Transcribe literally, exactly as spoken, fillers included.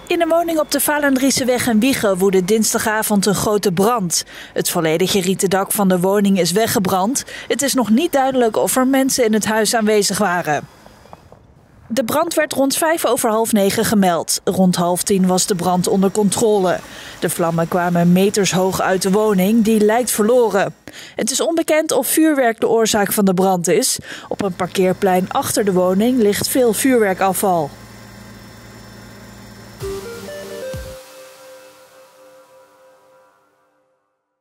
In een woning op de Valendrieseweg in Wijchen woedde dinsdagavond een grote brand. Het volledige rieten dak van de woning is weggebrand. Het is nog niet duidelijk of er mensen in het huis aanwezig waren. De brand werd rond vijf over half negen gemeld. Rond half tien was de brand onder controle. De vlammen kwamen meters hoog uit de woning, die lijkt verloren. Het is onbekend of vuurwerk de oorzaak van de brand is. Op een parkeerplein achter de woning ligt veel vuurwerkafval.